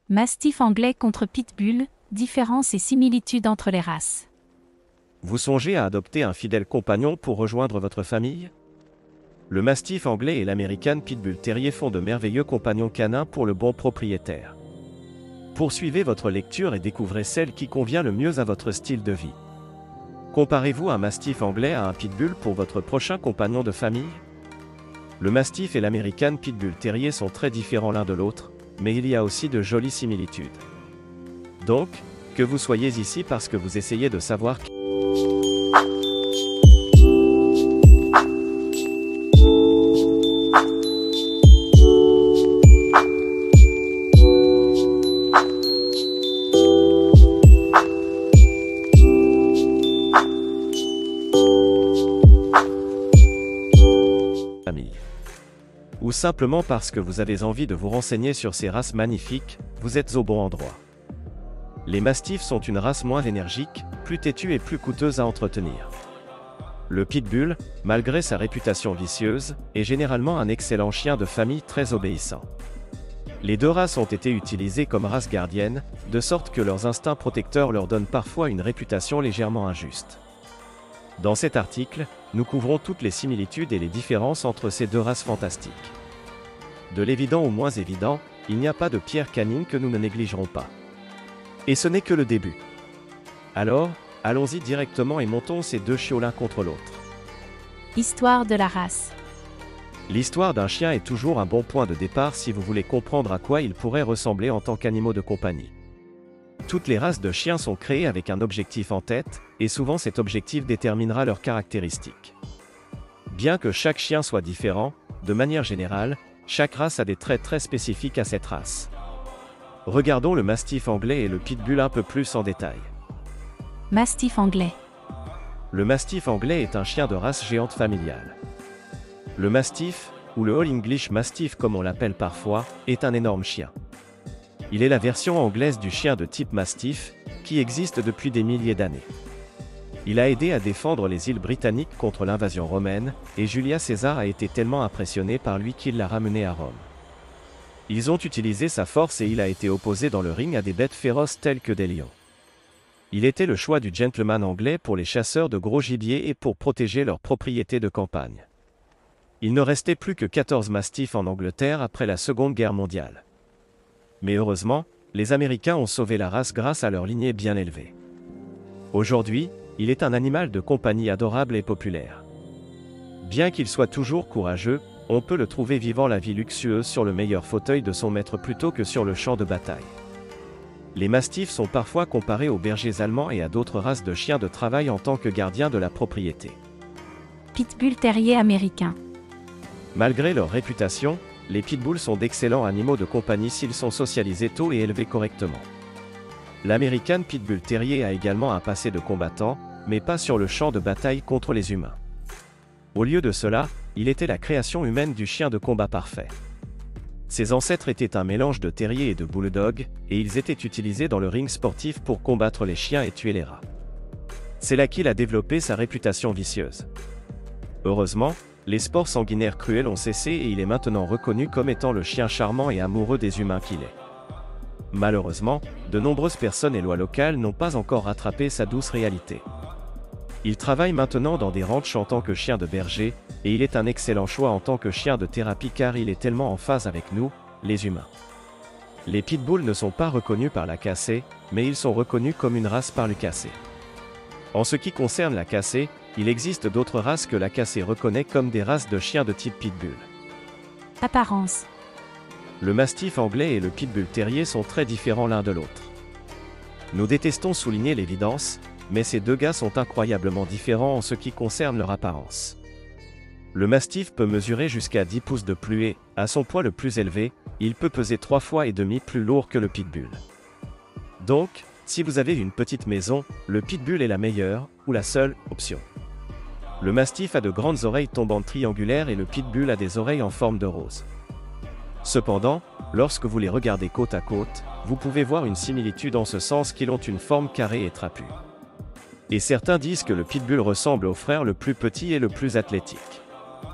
Mastif anglais contre Pitbull, différences et similitudes entre les races. Vous songez à adopter un fidèle compagnon pour rejoindre votre famille? Le Mastif anglais et l'American Pitbull Terrier font de merveilleux compagnons canins pour le bon propriétaire. Poursuivez votre lecture et découvrez celle qui convient le mieux à votre style de vie. Comparez-vous un Mastif anglais à un Pitbull pour votre prochain compagnon de famille? Le Mastif et l'American Pitbull Terrier sont très différents l'un de l'autre, mais il y a aussi de jolies similitudes. Donc, que vous soyez ici parce que vous essayez de savoir qui... ou simplement parce que vous avez envie de vous renseigner sur ces races magnifiques, vous êtes au bon endroit. Les mastifs sont une race moins énergique, plus têtue et plus coûteuse à entretenir. Le pitbull, malgré sa réputation vicieuse, est généralement un excellent chien de famille très obéissant. Les deux races ont été utilisées comme races gardiennes, de sorte que leurs instincts protecteurs leur donnent parfois une réputation légèrement injuste. Dans cet article, nous couvrons toutes les similitudes et les différences entre ces deux races fantastiques. De l'évident au moins évident, il n'y a pas de pierre canine que nous ne négligerons pas. Et ce n'est que le début. Alors, allons-y directement et montons ces deux chiots l'un contre l'autre. Histoire de la race. L'histoire d'un chien est toujours un bon point de départ si vous voulez comprendre à quoi il pourrait ressembler en tant qu'animaux de compagnie. Toutes les races de chiens sont créées avec un objectif en tête, et souvent cet objectif déterminera leurs caractéristiques. Bien que chaque chien soit différent, de manière générale, chaque race a des traits très spécifiques à cette race. Regardons le mastif anglais et le pitbull un peu plus en détail. Mastif anglais. Le mastif anglais est un chien de race géante familiale. Le mastif, ou le All English Mastiff comme on l'appelle parfois, est un énorme chien. Il est la version anglaise du chien de type mastif, qui existe depuis des milliers d'années. Il a aidé à défendre les îles britanniques contre l'invasion romaine, et Julia César a été tellement impressionné par lui qu'il l'a ramené à Rome. Ils ont utilisé sa force et il a été opposé dans le ring à des bêtes féroces telles que des lions. Il était le choix du gentleman anglais pour les chasseurs de gros gibier et pour protéger leurs propriétés de campagne. Il ne restait plus que 14 mastifs en Angleterre après la Seconde Guerre mondiale. Mais heureusement, les Américains ont sauvé la race grâce à leur lignée bien élevée. Aujourd'hui, il est un animal de compagnie adorable et populaire. Bien qu'il soit toujours courageux, on peut le trouver vivant la vie luxueuse sur le meilleur fauteuil de son maître plutôt que sur le champ de bataille. Les mastifs sont parfois comparés aux bergers allemands et à d'autres races de chiens de travail en tant que gardiens de la propriété. Pitbull terrier américain. Malgré leur réputation, les pitbulls sont d'excellents animaux de compagnie s'ils sont socialisés tôt et élevés correctement. L'American Pitbull Terrier a également un passé de combattant, mais pas sur le champ de bataille contre les humains. Au lieu de cela, il était la création humaine du chien de combat parfait. Ses ancêtres étaient un mélange de terrier et de bulldog, et ils étaient utilisés dans le ring sportif pour combattre les chiens et tuer les rats. C'est là qu'il a développé sa réputation vicieuse. Heureusement, les sports sanguinaires cruels ont cessé et il est maintenant reconnu comme étant le chien charmant et amoureux des humains qu'il est. Malheureusement, de nombreuses personnes et lois locales n'ont pas encore rattrapé sa douce réalité. Il travaille maintenant dans des ranchs en tant que chien de berger, et il est un excellent choix en tant que chien de thérapie car il est tellement en phase avec nous, les humains. Les pitbulls ne sont pas reconnus par la CAC, mais ils sont reconnus comme une race par l'UKC. En ce qui concerne la CAC, il existe d'autres races que la CAC reconnaît comme des races de chiens de type pitbull. Apparence. Le mastif anglais et le pitbull terrier sont très différents l'un de l'autre. Nous détestons souligner l'évidence, mais ces deux gars sont incroyablement différents en ce qui concerne leur apparence. Le mastif peut mesurer jusqu'à 10 pouces de plus et, à son poids le plus élevé, il peut peser 3,5 fois plus lourd que le pitbull. Donc, si vous avez une petite maison, le pitbull est la meilleure, ou la seule, option. Le mastif a de grandes oreilles tombantes triangulaires et le pitbull a des oreilles en forme de rose. Cependant, lorsque vous les regardez côte à côte, vous pouvez voir une similitude en ce sens qu'ils ont une forme carrée et trapue. Et certains disent que le pitbull ressemble au frère le plus petit et le plus athlétique.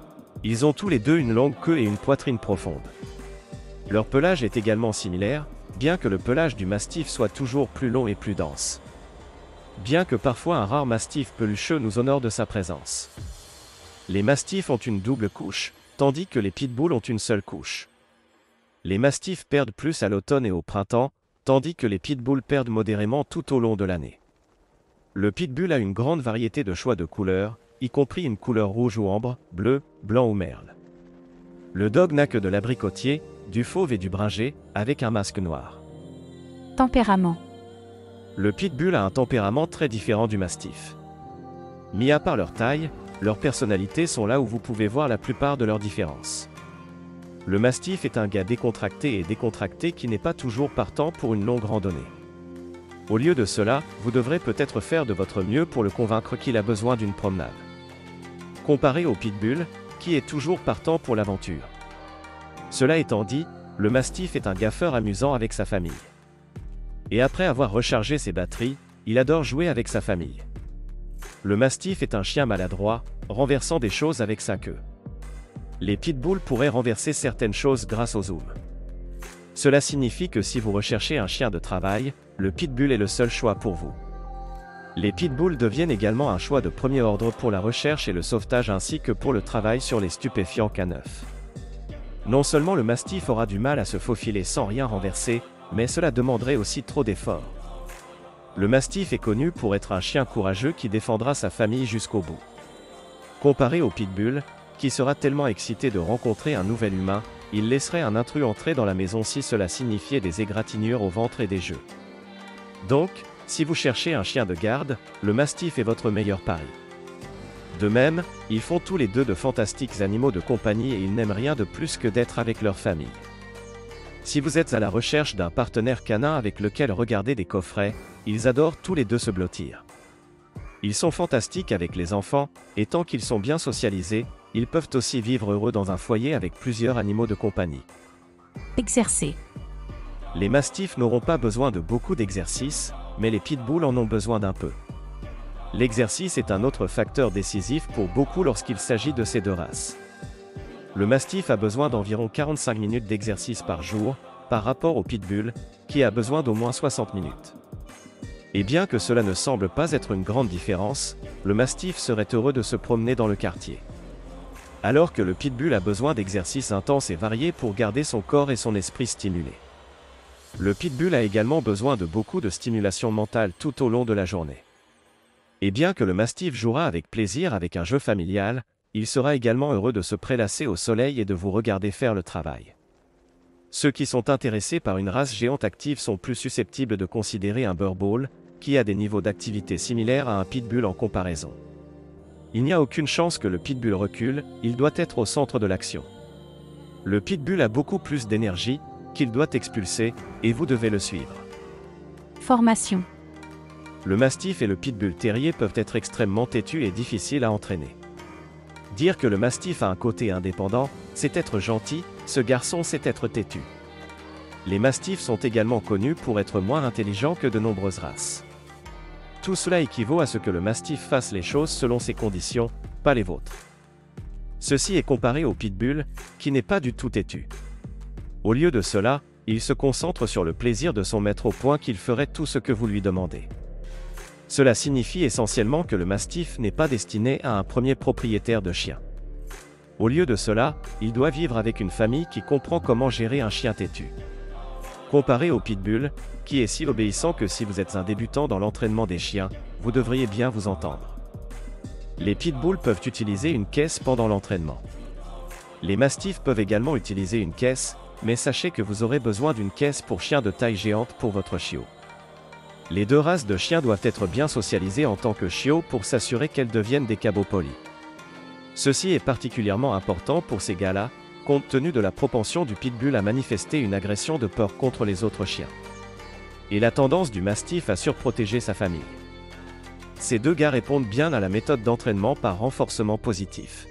Ils ont tous les deux une longue queue et une poitrine profonde. Leur pelage est également similaire, bien que le pelage du mastif soit toujours plus long et plus dense. Bien que parfois un rare mastif pelucheux nous honore de sa présence. Les mastifs ont une double couche, tandis que les pitbulls ont une seule couche. Les mastifs perdent plus à l'automne et au printemps, tandis que les pitbulls perdent modérément tout au long de l'année. Le pitbull a une grande variété de choix de couleurs, y compris une couleur rouge ou ambre, bleu, blanc ou merle. Le dog n'a que de l'abricotier, du fauve et du bringé, avec un masque noir. Tempérament. Le pitbull a un tempérament très différent du mastif. Mis à part leur taille, leurs personnalités sont là où vous pouvez voir la plupart de leurs différences. Le mastif est un gars décontracté qui n'est pas toujours partant pour une longue randonnée. Au lieu de cela, vous devrez peut-être faire de votre mieux pour le convaincre qu'il a besoin d'une promenade. Comparé au pitbull, qui est toujours partant pour l'aventure. Cela étant dit, le mastif est un gaffeur amusant avec sa famille. Et après avoir rechargé ses batteries, il adore jouer avec sa famille. Le mastif est un chien maladroit, renversant des choses avec sa queue. Les pitbulls pourraient renverser certaines choses grâce au zoom. Cela signifie que si vous recherchez un chien de travail, le pitbull est le seul choix pour vous. Les pitbulls deviennent également un choix de premier ordre pour la recherche et le sauvetage ainsi que pour le travail sur les stupéfiants K9. Non seulement le mastif aura du mal à se faufiler sans rien renverser, mais cela demanderait aussi trop d'efforts. Le mastif est connu pour être un chien courageux qui défendra sa famille jusqu'au bout. Comparé au pitbull, qui sera tellement excité de rencontrer un nouvel humain, il laisserait un intrus entrer dans la maison si cela signifiait des égratignures au ventre et des jeux. Donc, si vous cherchez un chien de garde, le mastif est votre meilleur pari. De même, ils font tous les deux de fantastiques animaux de compagnie et ils n'aiment rien de plus que d'être avec leur famille. Si vous êtes à la recherche d'un partenaire canin avec lequel regarder des coffrets, ils adorent tous les deux se blottir. Ils sont fantastiques avec les enfants, et tant qu'ils sont bien socialisés, ils peuvent aussi vivre heureux dans un foyer avec plusieurs animaux de compagnie. Exercer. Les mastifs n'auront pas besoin de beaucoup d'exercice, mais les pitbulls en ont besoin d'un peu. L'exercice est un autre facteur décisif pour beaucoup lorsqu'il s'agit de ces deux races. Le mastif a besoin d'environ 45 minutes d'exercice par jour, par rapport au pitbull, qui a besoin d'au moins 60 minutes. Et bien que cela ne semble pas être une grande différence, le mastif serait heureux de se promener dans le quartier. Alors que le pitbull a besoin d'exercices intenses et variés pour garder son corps et son esprit stimulés. Le pitbull a également besoin de beaucoup de stimulation mentale tout au long de la journée. Et bien que le mastif jouera avec plaisir avec un jeu familial, il sera également heureux de se prélasser au soleil et de vous regarder faire le travail. Ceux qui sont intéressés par une race géante active sont plus susceptibles de considérer un Boerboel, qui a des niveaux d'activité similaires à un pitbull en comparaison. Il n'y a aucune chance que le pitbull recule, il doit être au centre de l'action. Le pitbull a beaucoup plus d'énergie, qu'il doit expulser, et vous devez le suivre. Formation. Le mastif et le pitbull terrier peuvent être extrêmement têtus et difficiles à entraîner. Dire que le mastif a un côté indépendant, c'est être gentil, ce garçon c'est être têtu. Les mastifs sont également connus pour être moins intelligents que de nombreuses races. Tout cela équivaut à ce que le mastif fasse les choses selon ses conditions, pas les vôtres. Ceci est comparé au pitbull, qui n'est pas du tout têtu. Au lieu de cela, il se concentre sur le plaisir de son maître au point qu'il ferait tout ce que vous lui demandez. Cela signifie essentiellement que le mastif n'est pas destiné à un premier propriétaire de chien. Au lieu de cela, il doit vivre avec une famille qui comprend comment gérer un chien têtu. Comparé au pitbull, qui est si obéissant que si vous êtes un débutant dans l'entraînement des chiens, vous devriez bien vous entendre. Les pitbulls peuvent utiliser une caisse pendant l'entraînement. Les mastifs peuvent également utiliser une caisse, mais sachez que vous aurez besoin d'une caisse pour chien de taille géante pour votre chiot. Les deux races de chiens doivent être bien socialisées en tant que chiots pour s'assurer qu'elles deviennent des cabots polis. Ceci est particulièrement important pour ces gars-là, compte tenu de la propension du pitbull à manifester une agression de peur contre les autres chiens. Et la tendance du mastif à surprotéger sa famille. Ces deux gars répondent bien à la méthode d'entraînement par renforcement positif.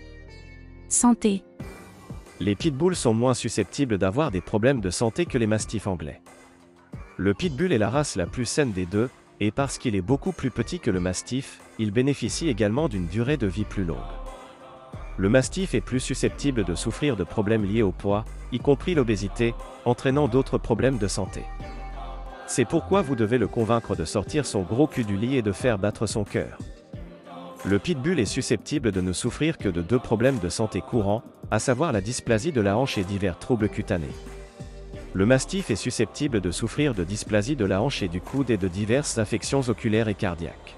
Santé. Les pitbulls sont moins susceptibles d'avoir des problèmes de santé que les mastifs anglais. Le pitbull est la race la plus saine des deux, et parce qu'il est beaucoup plus petit que le mastif, il bénéficie également d'une durée de vie plus longue. Le mastif est plus susceptible de souffrir de problèmes liés au poids, y compris l'obésité, entraînant d'autres problèmes de santé. C'est pourquoi vous devez le convaincre de sortir son gros cul du lit et de faire battre son cœur. Le pitbull est susceptible de ne souffrir que de deux problèmes de santé courants, à savoir la dysplasie de la hanche et divers troubles cutanés. Le mastif est susceptible de souffrir de dysplasie de la hanche et du coude et de diverses affections oculaires et cardiaques.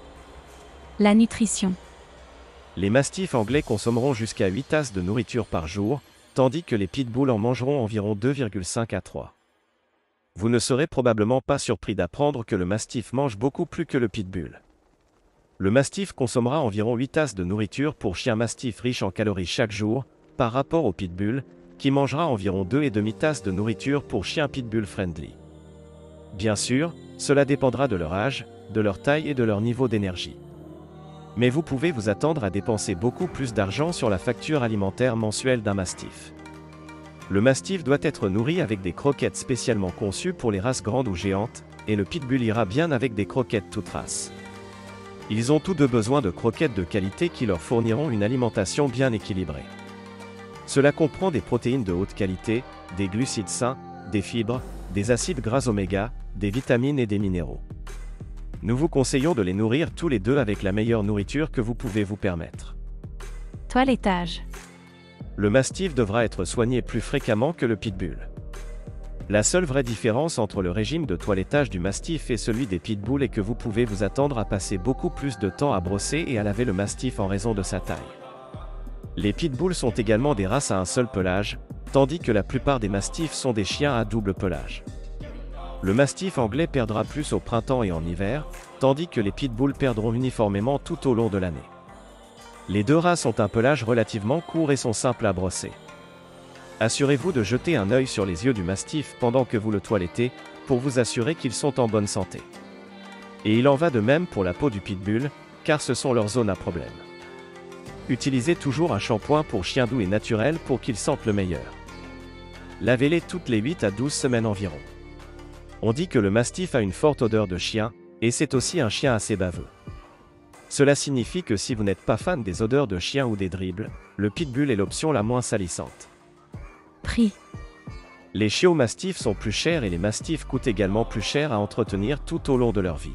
La nutrition. Les mastifs anglais consommeront jusqu'à 8 tasses de nourriture par jour, tandis que les pitbulls en mangeront environ 2,5 à 3. Vous ne serez probablement pas surpris d'apprendre que le mastif mange beaucoup plus que le pitbull. Le mastif consommera environ 8 tasses de nourriture pour chien mastif riche en calories chaque jour, par rapport au pitbull, qui mangera environ 2,5 tasses de nourriture pour chien pitbull friendly. Bien sûr, cela dépendra de leur âge, de leur taille et de leur niveau d'énergie. Mais vous pouvez vous attendre à dépenser beaucoup plus d'argent sur la facture alimentaire mensuelle d'un mastif. Le mastif doit être nourri avec des croquettes spécialement conçues pour les races grandes ou géantes, et le pitbull ira bien avec des croquettes toutes races. Ils ont tous deux besoin de croquettes de qualité qui leur fourniront une alimentation bien équilibrée. Cela comprend des protéines de haute qualité, des glucides sains, des fibres, des acides gras oméga, des vitamines et des minéraux. Nous vous conseillons de les nourrir tous les deux avec la meilleure nourriture que vous pouvez vous permettre. Toilettage. Le mastif devra être soigné plus fréquemment que le pitbull. La seule vraie différence entre le régime de toilettage du mastif et celui des pitbulls est que vous pouvez vous attendre à passer beaucoup plus de temps à brosser et à laver le mastif en raison de sa taille. Les pitbulls sont également des races à un seul pelage, tandis que la plupart des mastifs sont des chiens à double pelage. Le mastif anglais perdra plus au printemps et en hiver, tandis que les pitbulls perdront uniformément tout au long de l'année. Les deux races ont un pelage relativement court et sont simples à brosser. Assurez-vous de jeter un œil sur les yeux du mastif pendant que vous le toilettez, pour vous assurer qu'ils sont en bonne santé. Et il en va de même pour la peau du pitbull, car ce sont leurs zones à problème. Utilisez toujours un shampoing pour chien doux et naturel pour qu'ils sentent le meilleur. Lavez-les toutes les 8 à 12 semaines environ. On dit que le mastif a une forte odeur de chien, et c'est aussi un chien assez baveux. Cela signifie que si vous n'êtes pas fan des odeurs de chien ou des dribbles, le pitbull est l'option la moins salissante. Prix. Les chiots mastifs sont plus chers et les mastifs coûtent également plus cher à entretenir tout au long de leur vie.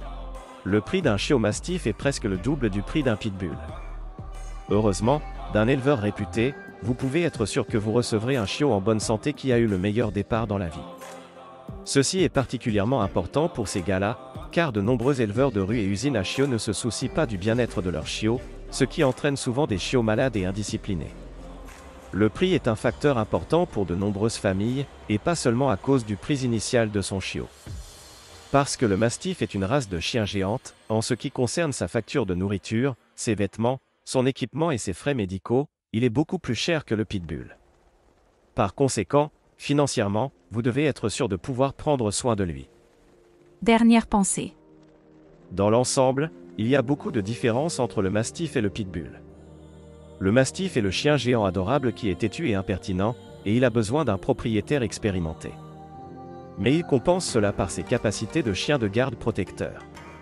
Le prix d'un chiot mastif est presque le double du prix d'un pitbull. Heureusement, d'un éleveur réputé, vous pouvez être sûr que vous recevrez un chiot en bonne santé qui a eu le meilleur départ dans la vie. Ceci est particulièrement important pour ces gars-là, car de nombreux éleveurs de rue et usines à chiots ne se soucient pas du bien-être de leurs chiots, ce qui entraîne souvent des chiots malades et indisciplinés. Le prix est un facteur important pour de nombreuses familles, et pas seulement à cause du prix initial de son chiot. Parce que le mastif est une race de chien géante, en ce qui concerne sa facture de nourriture, ses vêtements, son équipement et ses frais médicaux, il est beaucoup plus cher que le pitbull. Par conséquent, financièrement, vous devez être sûr de pouvoir prendre soin de lui. Dernière pensée. Dans l'ensemble, il y a beaucoup de différences entre le mastif et le pitbull. Le mastif est le chien géant adorable qui est têtu et impertinent, et il a besoin d'un propriétaire expérimenté. Mais il compense cela par ses capacités de chien de garde protecteur.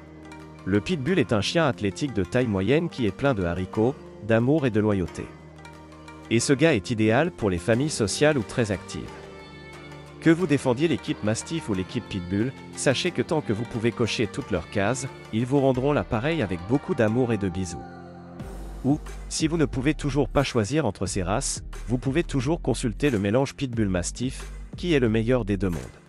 Le pitbull est un chien athlétique de taille moyenne qui est plein de haricots, d'amour et de loyauté. Et ce gars est idéal pour les familles sociales ou très actives. Que vous défendiez l'équipe mastif ou l'équipe pitbull, sachez que tant que vous pouvez cocher toutes leurs cases, ils vous rendront l'appareil avec beaucoup d'amour et de bisous. Ou, si vous ne pouvez toujours pas choisir entre ces races, vous pouvez toujours consulter le mélange pitbull-mastif, qui est le meilleur des deux mondes.